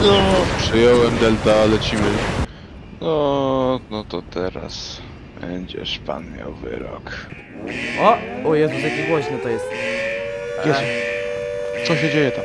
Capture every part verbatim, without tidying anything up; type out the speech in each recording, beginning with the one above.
No, przyjąłem Delta, lecimy. No, no to teraz będziesz pan miał wyrok. O! O Jezus, jaki głośno to jest. Jezu, co się dzieje tam?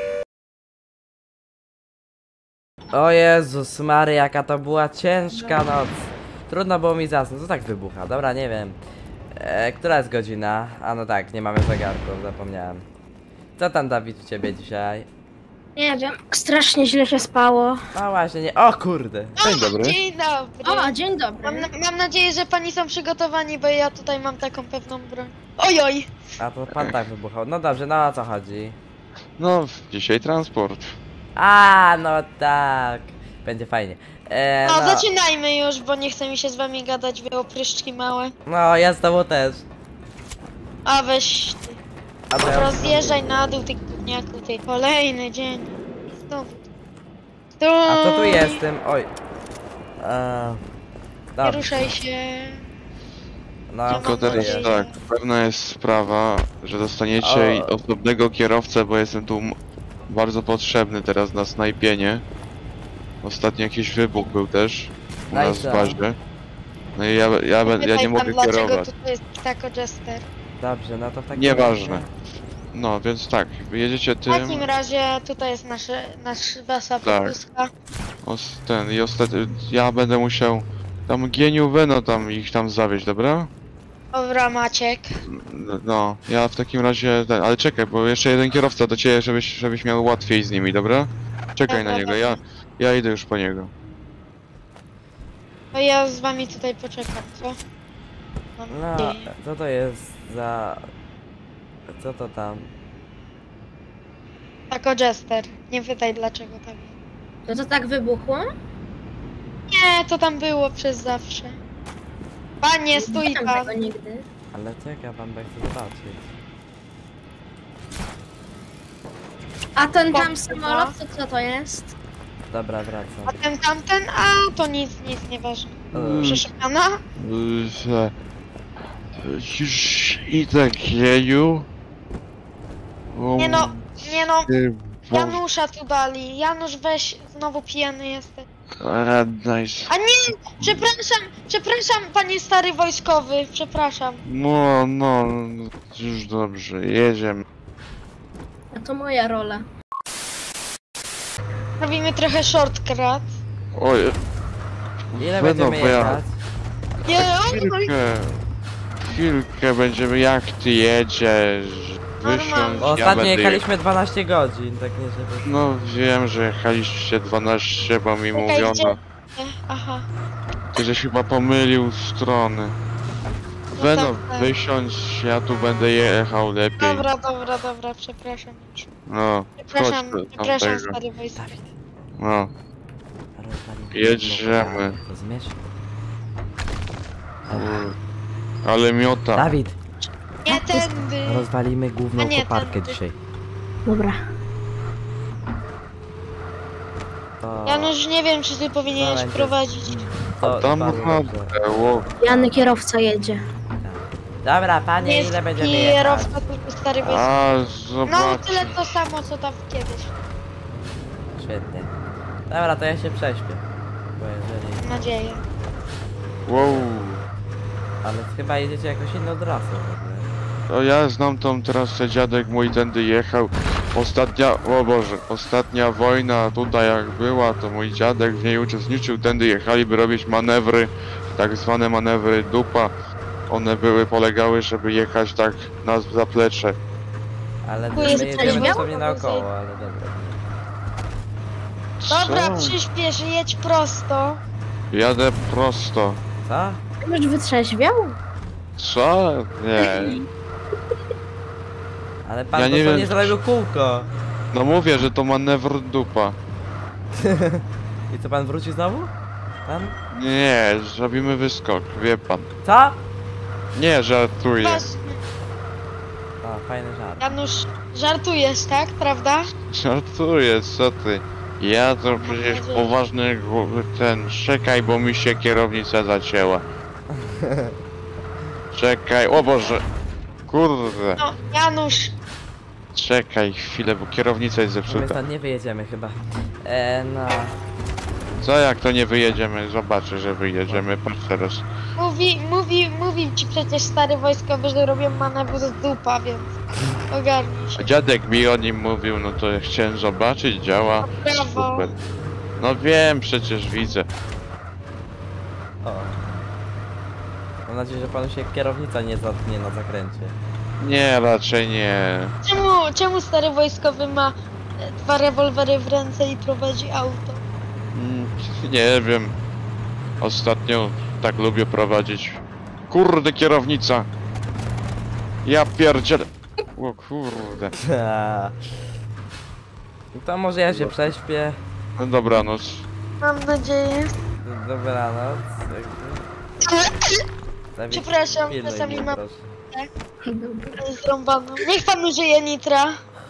O Jezus Mary, jaka to była ciężka noc. Trudno było mi zasnąć, co tak wybucha? Dobra, nie wiem. E, która jest godzina? A no tak, nie mamy zegarków, zapomniałem. Co tam, Dawid, u ciebie dzisiaj? Nie wiem, strasznie źle się spało. No właśnie, nie. O kurde! Dzień dobry. Dzień dobry. O, dzień dobry. Mam, na, mam nadzieję, że pani są przygotowani, bo ja tutaj mam taką pewną broń. Ojoj! A to pan tak wybuchał. No dobrze, no o co chodzi? No, dzisiaj transport. A, no tak. Będzie fajnie. E, No, no, zaczynajmy już, bo nie chce mi się z wami gadać, wy opryszczki małe. no, ja z tobą też. A weź ty. A to ja... Rozjeżdżaj na dół, ty gówniaku, ty. Kolejny dzień. Znowu. Tu. A to tu jestem, oj. E, Nie dobrze. ruszaj się. No, Tylko to teraz jest. tak, pewna jest sprawa, że dostaniecie O. osobnego kierowcę, bo jestem tu m- bardzo potrzebny teraz na snajpienie. Ostatnio jakiś wybuch był też u nas w Nice. bazie. No i ja, ja, be- ja Pytaj nie pan, mogę dlaczego kierować. tutaj jest tako Jester. Dobrze, no to w takim Nieważne. razie- No, więc tak, jedziecie W tym, takim razie tutaj jest nasze, nasz wasza Tak. podwózka. os, ten i ostatnio, ja będę musiał tam Geniu Weno tam ich tam zawieźć, dobra? Dobra, Maciek. No, ja w takim razie, ten, ale czekaj, bo jeszcze jeden kierowca do ciebie, żebyś, żebyś miał łatwiej z nimi, dobra? Czekaj na Dobra, niego, ja, ja idę już po niego. To ja z wami tutaj poczekam, co? Mam No, nadzieję. co to jest za... Co to tam? Tako Jester. Nie pytaj dlaczego tam. To to tak wybuchło? Nie, to tam było przez zawsze. Panie, stój Nie pan. tego nigdy. Ale czekaj, pan by chce zobaczyć. A ten tam Pompa. samolot, to co to jest? Dobra, A wracam. ten tamten, a to nic, nic nieważne. Mm. Proszę pana? Yy, że- Już idę, Geniu. Bo- Nie no, nie no. Ty, bo- Janusza tu dali. Janusz, weź, znowu pijany jesteś. A, nice. A nie, przepraszam, przepraszam, panie stary wojskowy, przepraszam. No, no, już dobrze, jedziemy. A to moja rola. Robimy trochę shortcut. Oj, Ile Weno, będziemy bo ja- jechać? Nie, oj, chwilkę, chwilkę będziemy, jak ty jedziesz, wysiądź, Normalnie. Bo ja ostatnio będę jechaliśmy dwanaście godzin, tak nie żeby... No wiem, że jechaliście dwanaście, bo mi Czekaj, mówiono. gdzie- Aha. Ty żeś chyba pomylił strony. No Weno, tak, tak. wysiądź, ja tu będę jechał lepiej. Dobra, dobra, dobra, przepraszam. No, Przepraszam, chodź do przepraszam tamtego. stary wojskowy. Dawid, No, rozwalimy Jedziemy. gówno, rozumiesz? kur- ale miota. Dawid, Nie tędy. rozwalimy główną A nie, koparkę ten- dzisiaj. Dobra. To... Janusz, nie wiem, czy ty powinieneś będzie- prowadzić. To Tam bardzo naprawdę, dobrze. ło, Jany kierowca jedzie. Dobra, panie, Jest ile będziemy jechać? kierowca, tylko stary wojskowy. a No, zobacz. tyle to samo, co tam kiedyś. Świetnie. Dobra, to ja się prześpię. Bo jeżeli... Mam nadzieję. Wow. Ale chyba jedziecie jakoś inną trasą w ogóle. To ja znam tą trasę, dziadek mój tędy jechał. Ostatnia, o Boże, ostatnia wojna tutaj jak była, to mój dziadek w niej uczestniczył, tędy jechali, by robić manewry, tak zwane manewry dupa. One były, polegały, żeby jechać tak na zaplecze. Ale Tu my jest jedziemy coś dosłownie miało? naokoło, ale dobra. Dobra, Co? przyspiesz, jedź prosto. Jadę prosto. Co? Już wytrzeźwiał? Co? Nie. Ale pan Ja ja nie dosłownie wiem. zrobił kółko. No mówię, że to manewr dupa. I co, pan wróci znowu? Pan? Nie, zrobimy wyskok, wie pan. Co? Nie, żartuję. Masz, O, fajny żart. Janusz, żartujesz, tak? Prawda? Żartuję, co ty? Ja to przecież poważny gł- ten, czekaj, bo mi się kierownica zacięła. Czekaj, o Boże. Kurde. No, Janusz, Czekaj chwilę, bo kierownica jest My zepsuta. stąd nie wyjedziemy chyba. E, no. Co jak to nie wyjedziemy? Zobaczę, że wyjedziemy. Patrz teraz. Mówi, mówi, mówi ci przecież stary wojskowy, że robią manewr z dupa, więc ogarnij się. Dziadek mi o nim mówił, no to ja chciałem zobaczyć, działa. Brawo. Super. No wiem, przecież widzę. O. Mam nadzieję, że panu się kierownica nie zatknie na zakręcie. Nie, raczej nie. Czemu, czemu stary wojskowy ma e, dwa rewolwery w ręce i prowadzi auto? Mm, Nie wiem. Ostatnio tak lubię prowadzić. Kurde, kierownica! Ja pierdzielę. O kurde. To może ja się prześpię. No dobranoc. Mam nadzieję. Dobranoc. Dawid, Przepraszam, pilnuj czasami mnie, mam proszę. Dobra. zrąbaną. Niech pan użyje nitra.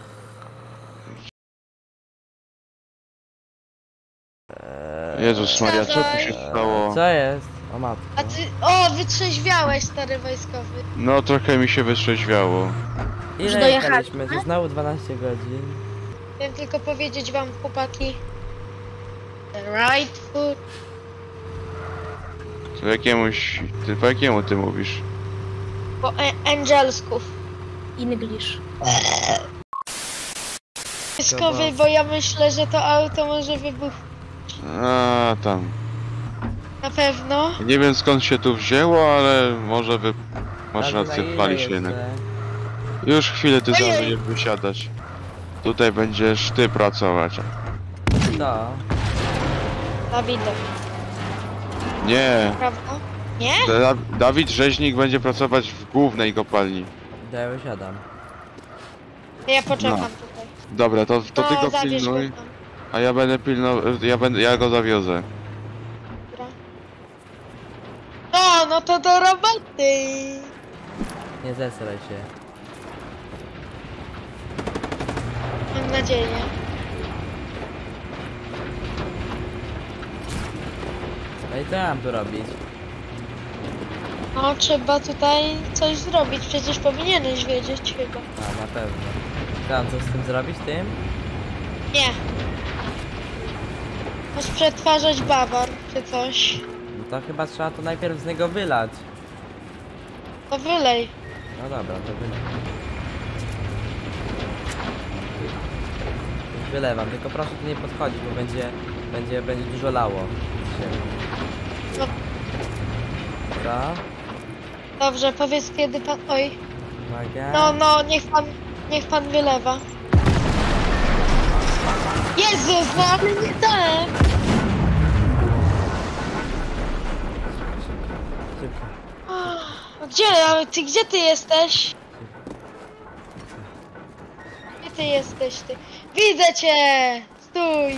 Jezus Maria, co tu się stało? Co jest? O matko. A ty, o, wytrzeźwiałeś stary wojskowy. No trochę mi się wytrzeźwiało. Już Ile dojechaliśmy? jechaliśmy? To znowu dwanaście godzin. Chciałem tylko powiedzieć wam, chłopaki. The right foot. To jakiemuś... Ty po jakiemu ty mówisz? Po e- angelsków. English. Wojskowy, bo ja myślę, że to auto może wybuchnąć. A tam. Na pewno. Nie wiem skąd się tu wzięło, ale może wy... Masz Dawid, rację, na ile pali się jeszcze? jednak. Już chwilę ty Ojej. zaraz będziesz wysiadać. Tutaj będziesz ty pracować. Co? Dawidem, Nie. prawda? Nie? Da Dawid Rzeźnik będzie pracować w głównej kopalni. Ja wysiadam. Ja poczekam No. tutaj. Dobra, to, to ty No, go zabierz pilnuj, go tam. a ja będę pilnował, ja będę, ja go zawiozę. Dobra. No, no to do roboty. Nie zesraj się. Mam nadzieję. No i co ja mam tu robić? No, trzeba tutaj coś zrobić. Przecież powinieneś wiedzieć chyba. A, na pewno. Co mam coś z tym zrobić, tym? Nie. Masz przetwarzać bawar czy coś. No to chyba trzeba to najpierw z niego wylać. To wylej. No dobra, to wylej. Już wylewam, tylko proszę tu nie podchodzić, bo będzie, będzie, będzie dużo lało. No, Co? dobrze, powiedz kiedy pan... Oj. Uwaga. No, no, niech pan... Niech pan wylewa. Jezus, no ale nie tak. Szybko. Gdzie? Ale ty, gdzie ty jesteś? Gdzie ty jesteś, ty? Widzę cię! Stój!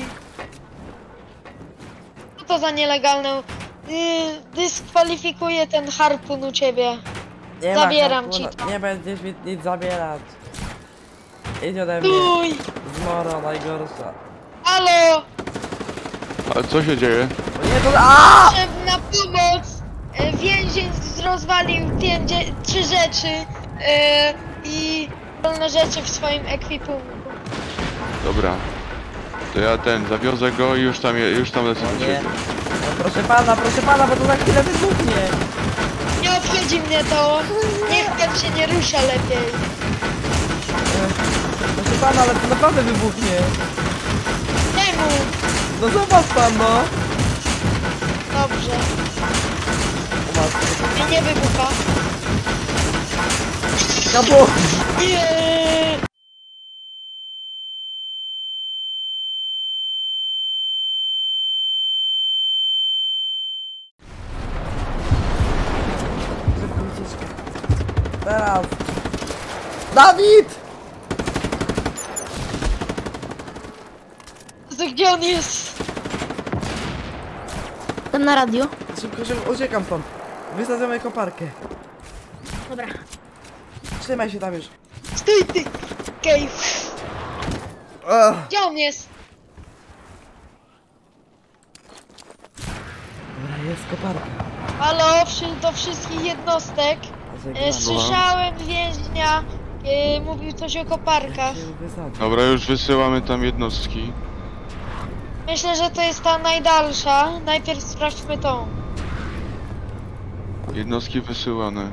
Co to za nielegalne? Yy, dyskwalifikuję ten harpun u ciebie. Nie Zabieram ma ci harpuna, to. nie będziesz mi nic zabierać. Idź ode mnie. Stój! Zmoro najgorsza. Halo! A co się dzieje? O nie, to... Aaaa! Potrzebna pomoc! E, Więzień rozwalił pięć, trzy rzeczy e, i wolne rzeczy w swoim ekwipunku. Dobra. To ja ten, zawiozę go i już tam, je- już tam lecę do Nie. ciebie. No proszę pana, proszę pana, bo to za chwilę wybuchnie. Nie obchodzi mnie to! Niech pan się nie rusza lepiej. Proszę pana, ale to naprawdę wybuchnie. Czemu? No zobacz pan, no. Dobrze. O matko. I nie wybucha. Kapu! Nie! Szybko ucieczka. Teraz. Dawid! To gdzie on jest? Tam na radio. Szybko, szybko, uciekam stąd. Wysadzamy koparkę. Dobra. Trzymaj się tam już. Stój ty! Okej. Ugh. Gdzie on jest? Dobra, jest koparka. Halo, wszy- do wszystkich jednostek. E, Żegnam. słyszałem więźnia Yy, mówił coś o koparkach. Nie wysadzę. Dobra, już wysyłamy tam jednostki. Myślę, że to jest ta najdalsza. Najpierw sprawdźmy tą. Jednostki wysyłane.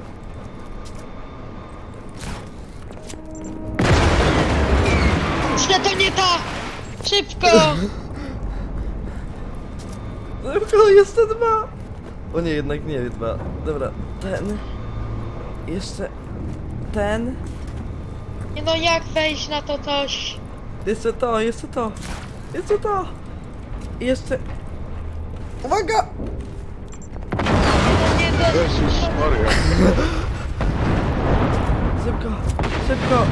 Źle, to nie ta! Szybko! Tylko jeszcze dwa! O nie, jednak nie dwa. Dobra, ten. Jeszcze ten. Nie no, jak wejść na to coś? Jeszcze to, jeszcze to. Jeszcze to. I jeszcze. Uwaga! No nie do... Jezus Maria. Szybko, szybko.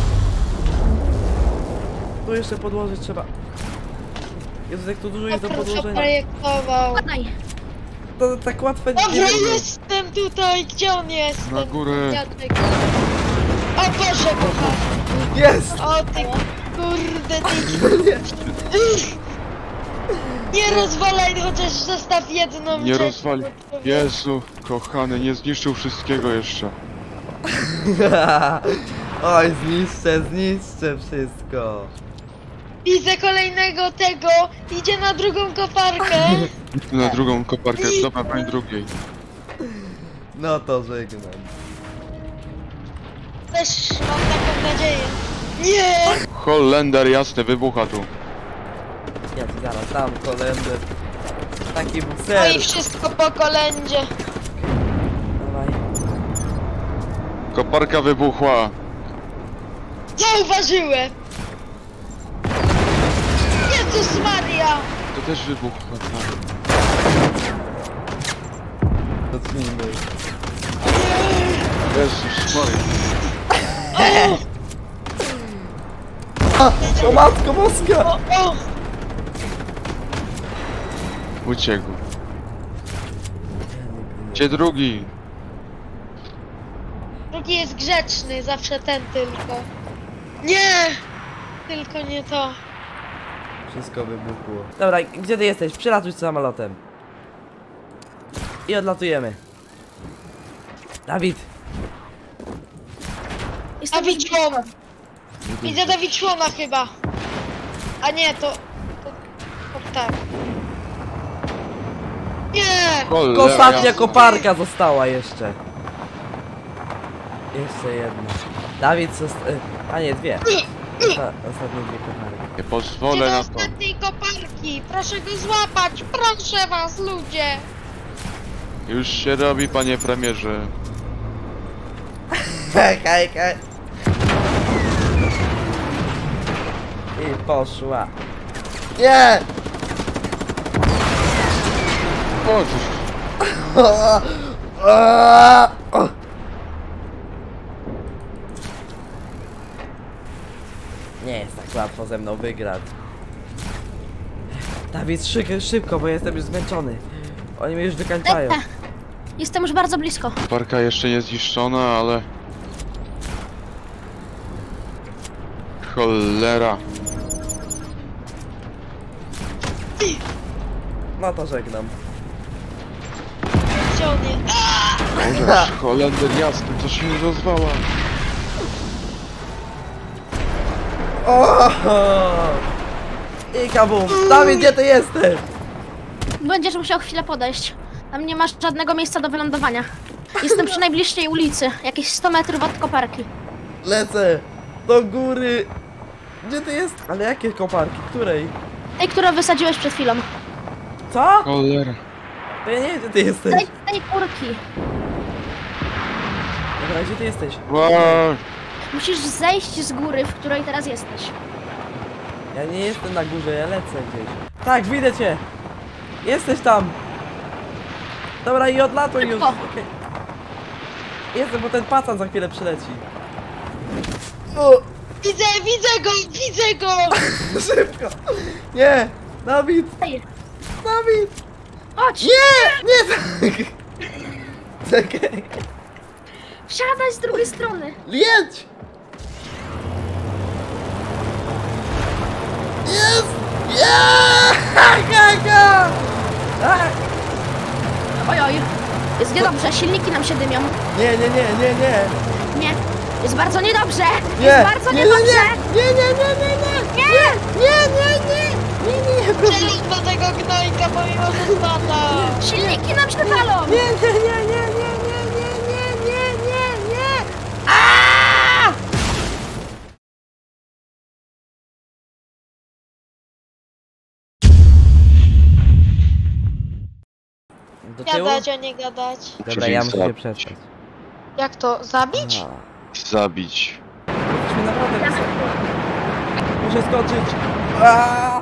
Tu jeszcze podłożyć trzeba. Jezu, jak tu dużo jest do Dobra, podłożenia. zaprojektował. Ładaj. To tak łatwe nie Dobra, będzie. jestem tutaj! Gdzie on jest? Na ten górę. dziadek? O Boże, kochany! Jest! O ty kurde, ty... Nie rozwalaj, chociaż zostaw jedną Nie rzecz. rozwali. Jezu, kochany, nie zniszczył wszystkiego jeszcze. Oj, zniszczę, zniszczę wszystko. Widzę kolejnego tego, idzie na drugą koparkę. Na drugą koparkę, dobra, broń drugiej. No to żegnam. Też mam taką nadzieję. Nie! Holender jasny, wybucha tu. Ja ci zaraz dam kolędę. Taki No bukser. i wszystko po kolędzie. Dawaj. Koparka wybuchła. Zauważyłem! Jezus Maria! To też wybuchła, tak. Zacznijmy. Jezus Maria. O matko boska! O, o! Uciekł. Gdzie drugi? Drugi jest grzeczny, zawsze ten tylko. Nie! Tylko nie to. Wszystko wybuchło. Dobra, gdzie ty jesteś? Przylatuj z samolotem. I odlatujemy. Dawid! Jestem Dawid Człon! Widzę Dawid Człona chyba. A nie, to... to, to tak. Nie! Cholera Ostatnia jasna. koparka została jeszcze. Jeszcze jedna. Dawid, zosta- y, a nie, dwie. Osta ostatnie dwie koparki. Nie Gdzie pozwolę do na to. ostatniej koparki? Proszę go złapać! Proszę was, ludzie! Już się robi, panie premierze. Hej, hej, hej. I poszła. Nie! O, Nie jest tak łatwo ze mną wygrać. Dawid, szybko, szybko, bo jestem już zmęczony. Oni mnie już wykańczają. Lecę. Jestem już bardzo blisko. koparka jeszcze nie zniszczona, ale... Cholera. No to żegnam. Gdzie on jest? Boże, Holender jasny, to się nie rozwala. O! I kabum! Dawid, gdzie ty jesteś? Będziesz musiał chwilę podejść. Tam nie masz żadnego miejsca do wylądowania. Jestem przy najbliższej ulicy, jakieś sto metrów od koparki. Lecę! Do góry! Gdzie ty jest? Ale jakie koparki? Której? Tej, którą wysadziłeś przed chwilą. Co? Cholera. To ja nie wiem, gdzie ty jesteś. Tej, tej kurki. Dobra, gdzie ty jesteś? Wow. Musisz zejść z góry, w której teraz jesteś. Ja nie jestem na górze, ja lecę gdzieś. Tak, widzę cię! Jesteś tam! Dobra, i odlatuj już! Szybko. Okej. Jestem, bo ten pacan za chwilę przyleci. O! Widzę, widzę go, widzę go! Szybko! Nie! Dawid! Ej, Dawid! chodź! Nie! Nie tak! Czekaj! Wsiadaj z drugiej strony! Jedź! Jest! Jaaaa! Tak! Oj, oj. Jest niedobrze, silniki nam się dymią. Nie, nie, nie, nie, nie! Nie. Jest bardzo niedobrze! Nie, Jest bardzo nie, niedobrze! Nie, nie, nie, nie, nie! Nie! Nie, nie, nie! Nie, nie, nie, proszę. Przejdź do tego gnojka, pomimo że spada. Silniki nam się palą! Nie, nie, nie, nie, nie, nie, nie, nie, nie, nie, nie! Aaaa! Do tyłu? Gadać, a nie gadać. Dobra, ja muszę się przestać. Jak to? Zabić? No. Zabić. Musimy naprawdę wysoko. Muszę skoczyć. Aaaa!